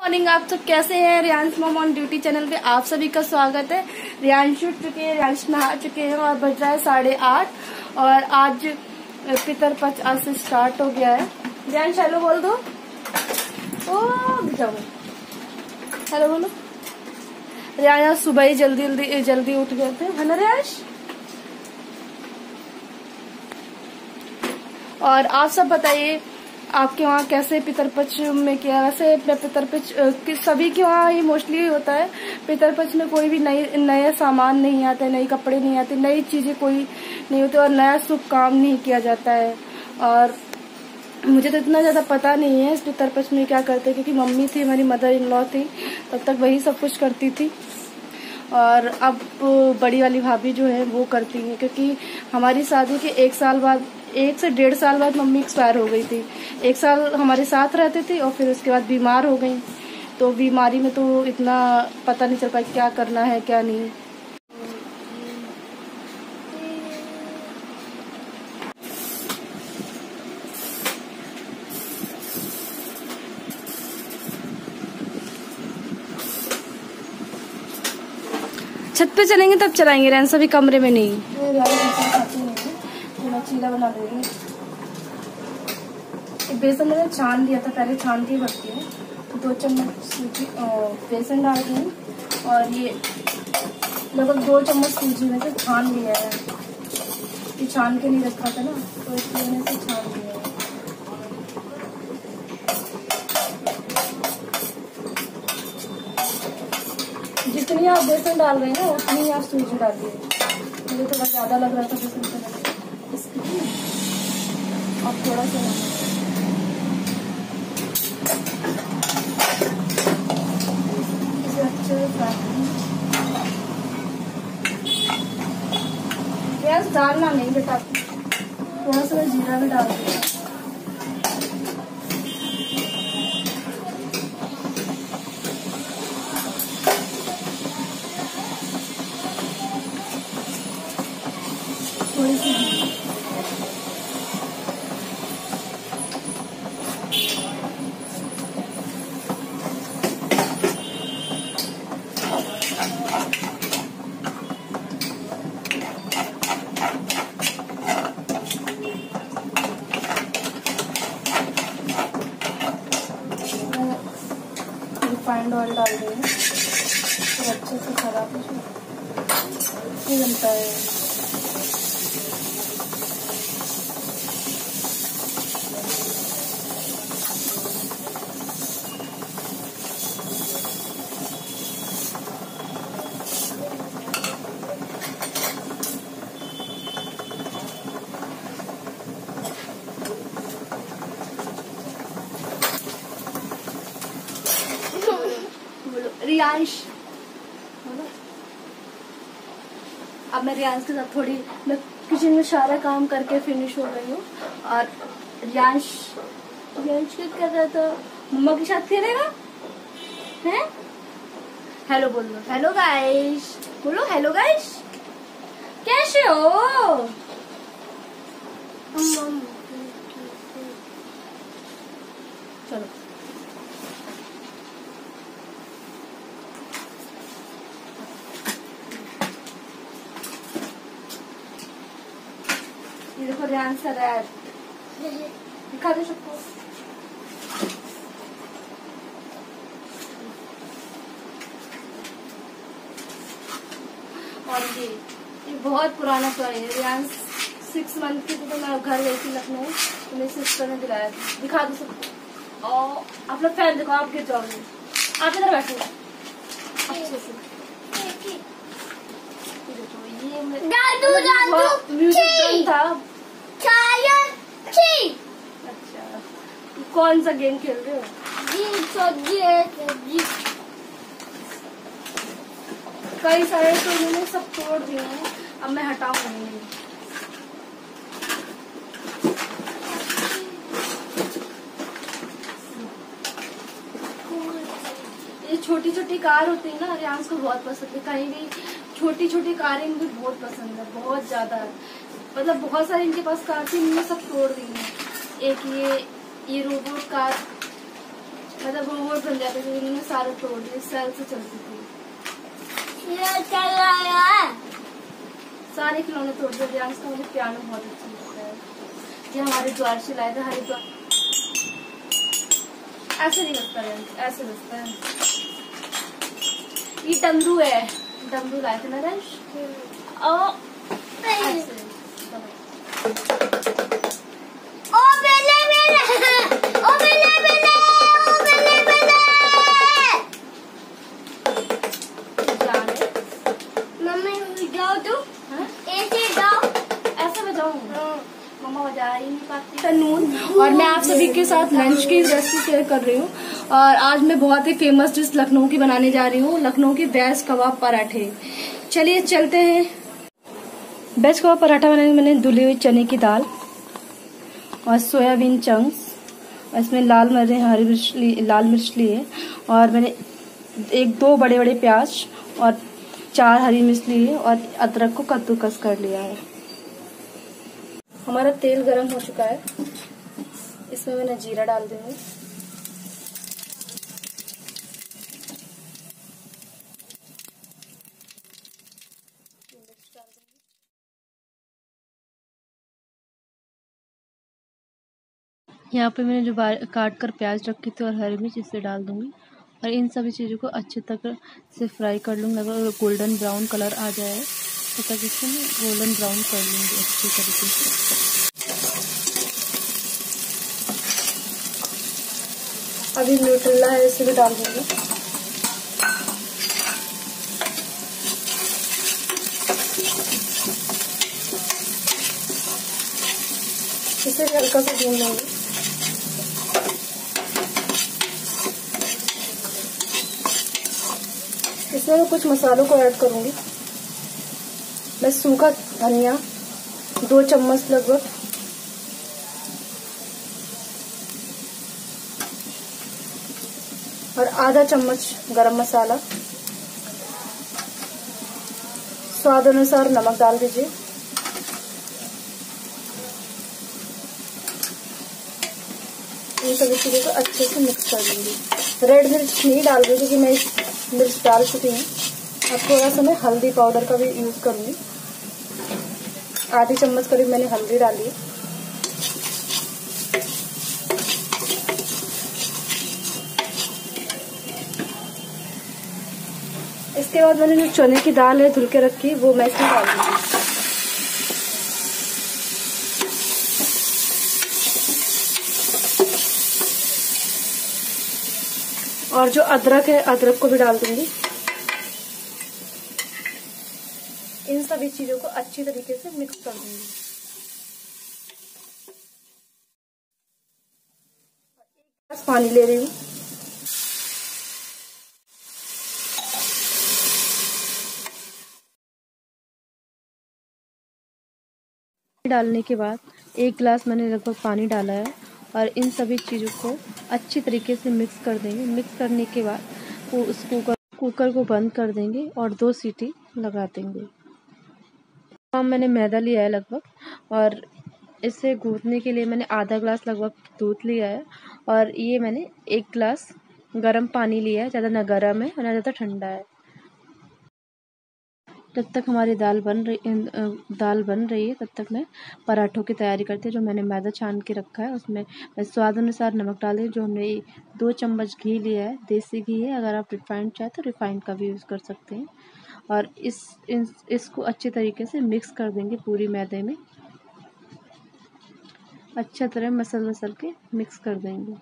Morning. आप सब कैसे हैं? Riyansh mom on duty channel पे आप सभी का स्वागत है। रियांश उठ चुके हैं, रियांश नहा चुके हैं और बज रहा है 8:30 और आज पितरपक्ष आज से स्टार्ट हो गया है। रियांश हेलो बोल दो। ओ जाओ हेलो बोलो। रियांश सुबह ही जल्दी उठ गए थे, है ना रियांश? और आप सब बताइए आपके वहाँ कैसे पितरपक्ष में किया? वैसे पितरपक्ष सभी के वहाँ ही मोस्टली होता है। पितरपक्ष में कोई भी नए सामान नहीं आते, नए कपड़े नहीं आते, नई चीजें कोई नहीं होती और नया शुभ काम नहीं किया जाता है। और मुझे तो इतना ज्यादा पता नहीं है इस पितरपक्ष में क्या करते, क्योंकि मम्मी थी, हमारी मदर इन लॉ थी, तब तक वही सब कुछ करती थी और अब बड़ी वाली भाभी जो है वो करती है, क्योंकि हमारी शादी के 1 से 1.5 साल बाद मम्मी एक्सपायर हो गई थी। 1 साल हमारे साथ रहती थी और फिर उसके बाद बीमार हो गई, तो बीमारी में तो इतना पता नहीं चल पाया क्या करना है क्या नहीं। छत पे चलेंगे तब चलाएंगे, रैन सभी कमरे में नहीं। थोड़ा चीला बना देंगे। बेसन मैंने छान दिया था, पहले छान के ही रखती हूँ। 2 चम्मच सूजी बेसन डाल दी और ये लगभग 2 चम्मच सूजी में से छान लिया है। ये छान के नहीं रखा था ना, तो इसलिए मैंने इसे छान लिया है। जितनी आप बेसन डाल रहे हैं ना उतनी आप सूजी डालिए। मुझे थोड़ा ज्यादा लग रहा था बेसन से, इसलिए आप थोड़ा सा इसे अच्छे से गैस डालना नहीं बेटा, थोड़ा सा जीरा भी डाल दिया। थोड़ी सी रिफाइंड ऑयल डाल देंगे तो अच्छे से खराब नहीं बनता है। रियांश अब मैं रियांश के साथ मैं किचन में सारा काम करके फिनिश हो गई हूँ और रियांश क्या कर रहा था? मम्मा के साथ खेलेगा हैं? हेलो बोलो, हेलो गाइस बोलो, हेलो गाइस कैसे हो? चलो ये देखो रियांश कर रहा है, दिखा दो सबको। और ये बहुत पुराना टॉय है। रियांश 6 मंथ की थी तो मैं घर गई थी लखनऊ, तो मेरी सिस्टर ने दिलाया था। दिखा दो सबको। और आप लोग फैन देखो, आप गिर जाओगे। आप इधर बैठो अच्छे से। म्यूजिक था। अच्छा, कौन सा गेम खेल रहे हो? कई सारे तो उन्होंने सब तोड़ दिए हैं, अब मैं हटाऊंगी। ये छोटी छोटी कार होती है ना, रियांश को बहुत पसंद है। कहीं भी छोटी छोटी कारें मुझे बहुत पसंद है, बहुत ज्यादा। मतलब बहुत सारी इनके पास कार थी, इन्होंने सब तोड़ दी है। एक ये रोबोट कार मतलब रोबोट बन जाते थे, इन्होंने सारे तोड़ दिए, सेल से चलती थी। ये चल रहा है, सारे खिलौने तोड़ दिए। रियांश का मुझे पियानो बहुत अच्छा लगता है, ये हमारे द्वार से लाए थे, हरिद्वार। ऐसे नहीं लगता है, ऐसे लगता है। ये डमरू है, डमरू लाए थे ना रंश। ओ बेले बेले, ओ बेले बेले, ओ बेले बेले। मम्मी जाओ तू, ऐसे जाओ, ऐसे बजाऊं? मम्मा बजा ही नहीं पाती। नून, और मैं आप सभी के साथ लंच की रेसिपी शेयर कर रही हूँ। और आज मैं बहुत ही फेमस डिश लखनऊ की बनाने जा रही हूँ, लखनऊ की वेज कबाब पराठे। चलिए चलते हैं। वेज कबाब पराठा बनाने में मैंने धुली हुई चने की दाल और सोयाबीन चंक्स, इसमें लाल मिर्च लिए, और मैंने 1-2 बड़े बड़े प्याज और 4 हरी मिर्च लिए, और अदरक को कद्दूकस कर लिया है। हमारा तेल गरम हो चुका है, इसमें मैंने जीरा डाल दूंगी। यहाँ पे मैंने जो काट कर प्याज रखी थी और हरी मिर्च, इसे डाल दूंगी, और इन सभी चीज़ों को अच्छे तक से फ्राई कर लूँगी। अगर गोल्डन ब्राउन कलर आ जाए तो तक इसे मैं गोल्डन ब्राउन कर लूँगी अच्छी तरीके से। अभी न्यूट्रेला है, इसे भी डाल दूंगी। इसे हल्का सा भून लूंगी। इसमें मैं कुछ मसालों को ऐड करूंगी। मैं सूखा धनिया 2 चम्मच लगभग, और आधा चम्मच गरम मसाला, स्वाद अनुसार नमक डाल दीजिए। इन सभी चीज़ों को अच्छे से मिक्स कर दूंगी। रेड मिर्च नहीं डाल रही क्योंकि मैं मिर्च डाल चुकी हूँ। अब थोड़ा सा मैं हल्दी पाउडर का भी यूज करूंगी। आधी चम्मच करीब मैंने हल्दी डाली है। इसके बाद मैंने जो चने की दाल है धुल के रखी, वो मैं इसमें डाल दूंगी। और जो अदरक है, अदरक को भी डाल दूंगी। इन सभी चीजों को अच्छी तरीके से मिक्स कर दूंगी। बस पानी ले रही हूँ। डालने के बाद 1 गिलास मैंने लगभग पानी डाला है, और इन सभी चीज़ों को अच्छी तरीके से मिक्स कर देंगे। मिक्स करने के बाद वो उस कुकर को बंद कर देंगे और 2 सीटी लगा देंगे। मैंने मैदा लिया है लगभग, और इसे गूंथने के लिए मैंने आधा ग्लास लगभग दूध लिया है, और ये मैंने 1 गिलास गर्म पानी लिया है। ज़्यादा ना गर्म है और ना ज़्यादा ठंडा है। जब तक हमारी दाल बन रही है तब तक मैं पराठों की तैयारी करती हूँ। जो मैंने मैदा छान के रखा है उसमें मैं स्वाद अनुसार नमक डाल दी। जो हमने 2 चम्मच घी लिया है, देसी घी है। अगर आप रिफाइंड चाहे तो रिफाइंड का भी यूज़ कर सकते हैं। और इसको अच्छे तरीके से मिक्स कर देंगे पूरी मैदे में। अच्छा तरह मसल के मिक्स कर देंगे।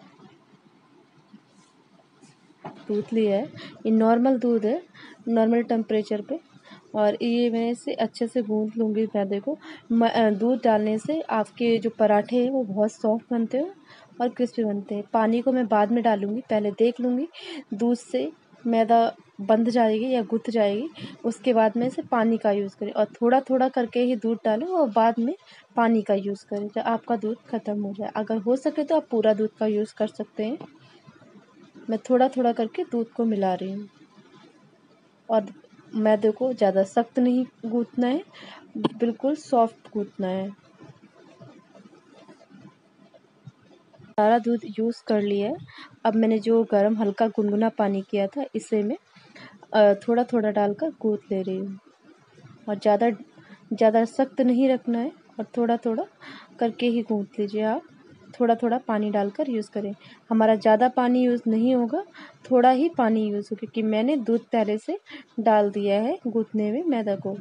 दूध लिया है, ये नॉर्मल दूध है, नॉर्मल टेम्परेचर पे, और ये मैं इसे अच्छे से गूंथ लूँगी मैदे को। दूध डालने से आपके जो पराठे हैं वो बहुत सॉफ्ट बनते हैं और क्रिस्पी बनते हैं। पानी को मैं बाद में डालूँगी, पहले देख लूँगी दूध से मैदा बंध जाएगी या गुथ जाएगी, उसके बाद में इसे पानी का यूज़ करें। और थोड़ा थोड़ा करके ही दूध डालें और बाद में पानी का यूज़ करें जब आपका दूध ख़त्म हो जाए। अगर हो सके तो आप पूरा दूध का यूज़ कर सकते हैं। मैं थोड़ा थोड़ा करके दूध को मिला रही हूँ, और मैदे को ज़्यादा सख्त नहीं गूंथना है, बिल्कुल सॉफ्ट गूंथना है। सारा दूध यूज़ कर लिया है। अब मैंने जो गरम हल्का गुनगुना पानी किया था इसे मैं थोड़ा थोड़ा डालकर गूँथ ले रही हूँ। और ज़्यादा सख्त नहीं रखना है और थोड़ा थोड़ा करके ही गूँथ लीजिए। आप थोड़ा थोड़ा पानी डालकर यूज़ करें। हमारा ज़्यादा पानी यूज़ नहीं होगा, थोड़ा ही पानी यूज़ होगा क्योंकि मैंने दूध पहले से डाल दिया है गूँथने में मैदा को।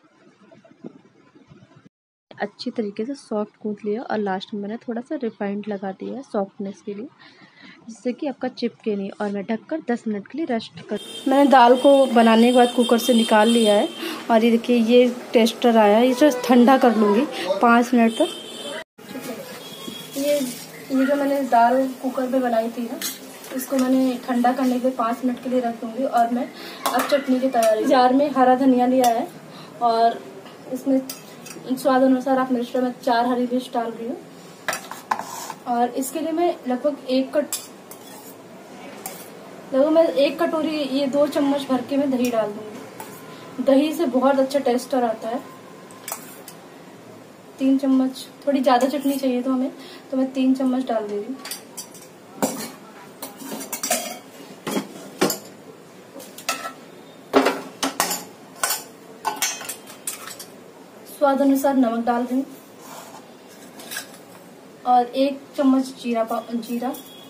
अच्छी तरीके से सॉफ्ट गूँथ लिया और लास्ट में मैंने थोड़ा सा रिफाइंड लगा दिया है सॉफ्टनेस के लिए, जिससे कि आपका चिपके नहीं। और मैं ढककर 10 मिनट के लिए रेस्ट कर। मैंने दाल को बनाने के बाद कुकर से निकाल लिया है और ये देखिए ये टेस्टर आया है। इसे ठंडा कर लूँगी 5 मिनट तक। ये जो मैंने दाल कुकर में बनाई थी ना, इसको मैंने ठंडा करने के लिए 5 मिनट के लिए रख दूँगी। और मैं अब चटनी की तैयारी। जार में हरा धनिया लिया है और इसमें स्वाद अनुसार आप मिर्च, में 4 हरी मिर्च डाल रही हूँ। और इसके लिए मैं लगभग मैं 1 कटोरी ये 2 चम्मच भर के मैं दही डाल दूंगी। दही से बहुत अच्छा टेस्टर आता है। 3 चम्मच, थोड़ी ज्यादा चटनी चाहिए तो हमें, तो मैं 3 चम्मच डाल दे रही हूँ। स्वाद अनुसार नमक डाल दें और 1 चम्मच जीरा।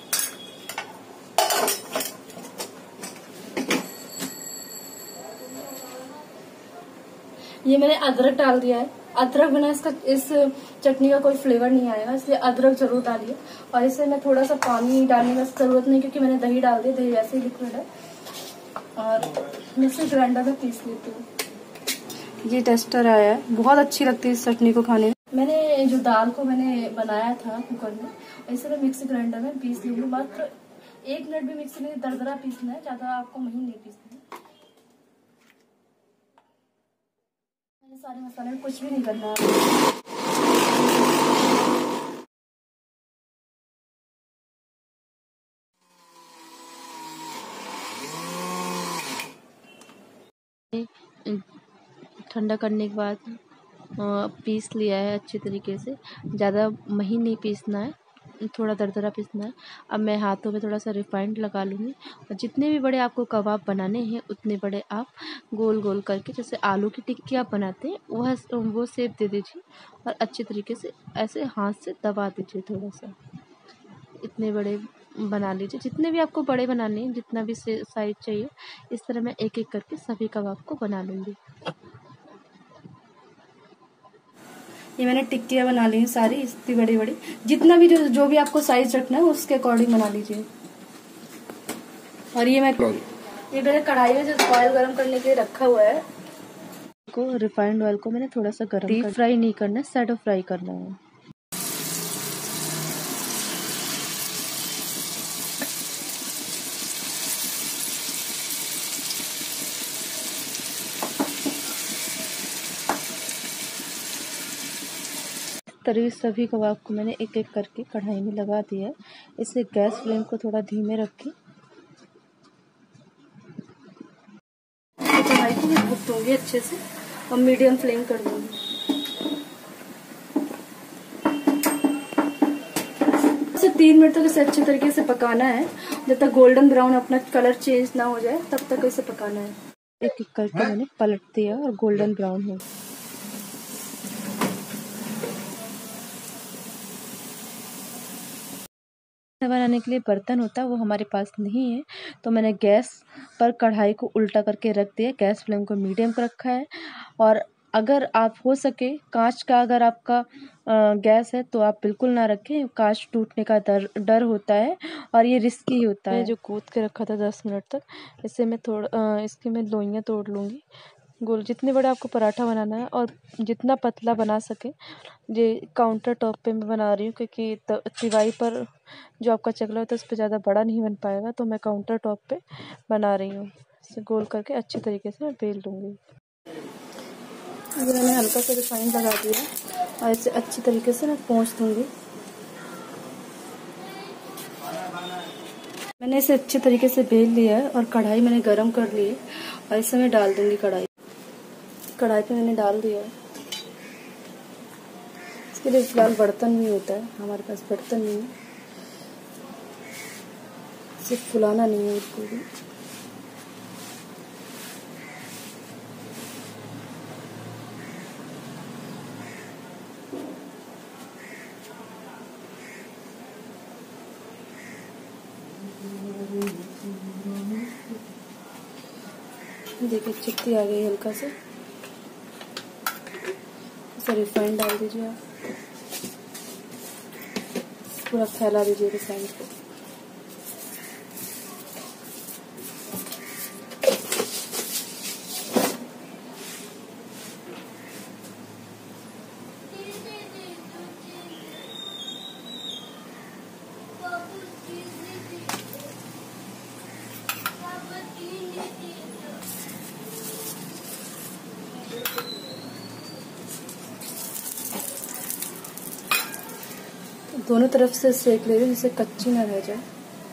ये मैंने अदरक डाल दिया है। अदरक बिना इस चटनी का कोई फ्लेवर नहीं आएगा, इसलिए अदरक जरूर डालिए। और इसे मैं थोड़ा सा पानी डालने की जरूरत नहीं क्योंकि मैंने दही डाल दी, दही वैसे ही लिक्विड है। और मिक्सी ग्राइंडर में पीस लेती हूँ। ये टेस्टर आया है, बहुत अच्छी लगती है इस चटनी को खाने में। मैंने जो दाल को मैंने बनाया था कुकर में, इसे मैं मिक्सी ग्राइंडर में पीस लूंगी। मात्र 1 मिनट भी मिक्सी में दरदरा पीसना है, ज्यादा आपको महीन नहीं पीसना है। सारे मसाले में कुछ भी नहीं करना है। ठंडा करने के बाद पीस लिया है अच्छी तरीके से। ज़्यादा महीन नहीं पीसना है, थोड़ा दरदरा पीसना है। अब मैं हाथों में थोड़ा सा रिफाइंड लगा लूँगी और जितने भी बड़े आपको कबाब बनाने हैं उतने बड़े आप गोल गोल करके, जैसे आलू की टिक्की आप बनाते हैं वो शेप दे दीजिए और अच्छे तरीके से ऐसे हाथ से दबा दीजिए। थोड़ा सा इतने बड़े बना लीजिए, जितने भी आपको बड़े बनाने हैं, जितना भी साइज चाहिए। इस तरह मैं एक एक करके सभी कबाब को बना लूँगी। ये मैंने टिक्कियाँ बना ली हैं सारी, इतनी बड़ी बड़ी। जितना भी जो भी आपको साइज रखना है उसके अकॉर्डिंग बना लीजिए। और ये मैंने कढ़ाई में जो ऑयल गरम करने के लिए रखा हुआ है, रिफाइंड ऑयल को मैंने थोड़ा सा गरम डीप फ्राई नहीं करना है, शैडो फ्राई करना है। तरी सभी कबाब को मैंने एक एक करके कढ़ाई में लगा दिया है। इसे गैस फ्लेम को थोड़ा धीमे रखें। कढ़ाई को मैं भून दूंगी अच्छे से और मीडियम फ्लेम कर दूंगी। इसे 3 मिनट तक इसे अच्छे तरीके से पकाना है, जब तक गोल्डन ब्राउन अपना कलर चेंज ना हो जाए तब तक इसे पकाना है। एक एक करके मैंने पलट दिया और गोल्डन ब्राउन हो। बनाने के लिए बर्तन होता है, वो हमारे पास नहीं है, तो मैंने गैस पर कढ़ाई को उल्टा करके रख दिया। गैस फ्लेम को मीडियम पर रखा है। और अगर आप हो सके कांच का अगर आपका गैस है तो आप बिल्कुल ना रखें, कांच टूटने का डर होता है और ये रिस्की होता है। जो कूद के रखा था 10 मिनट तक, इससे मैं इसकी मैं लोइयाँ तोड़ लूँगी। गोल जितने बड़ा आपको पराठा बनाना है और जितना पतला बना सके। ये काउंटर टॉप पे मैं बना रही हूँ क्योंकि तिवाई पर जो आपका चकला होता है उस पर ज़्यादा बड़ा नहीं बन पाएगा, तो मैं काउंटर टॉप पे बना रही हूँ। इसे गोल करके अच्छी तरीके से मैं बेल लूँगी। ये मैंने हल्का सा रिफाइंड लगा दिया और इसे अच्छी तरीके से मैं पोंछ दूँगी। मैंने इसे अच्छे तरीके से बेल लिया है और कढ़ाई मैंने गरम कर ली है और इसे मैं डाल दूँगी। कढ़ाई पे मैंने डाल दिया है। इसके लिए फिलहाल बर्तन नहीं होता है, हमारे पास बर्तन नहीं है। सिर्फ फुलाना नहीं है बिल्कुल भी। देखिए चिपकी आ गई हल्का से। इसे रिफाइंड डाल दीजिए आप, पूरा फैला दीजिए रिफाइंड को। दोनों तरफ से सेक ले रही हूँ जिससे कच्ची ना रह जाए।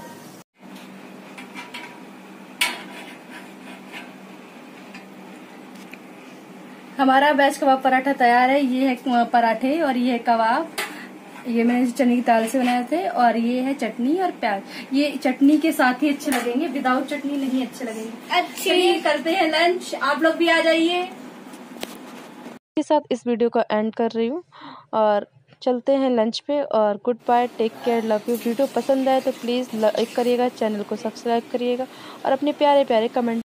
हमारा वेज कबाब पराठा तैयार है। ये है पराठे और ये है कबाब। ये मैंने चने की दाल से बनाए थे और ये है चटनी और प्याज। ये चटनी के साथ ही अच्छे लगेंगे, विदाउट चटनी नहीं अच्छे लगेंगे। अच्छे करते हैं लंच, आप लोग भी आ जाइए। के साथ इस वीडियो का एंड कर रही हूँ और चलते हैं लंच पे। और good bye, take care, love you. Video पसंद आए तो प्लीज़ लाइक करिएगा, चैनल को सब्सक्राइब करिएगा और अपने प्यारे प्यारे कमेंट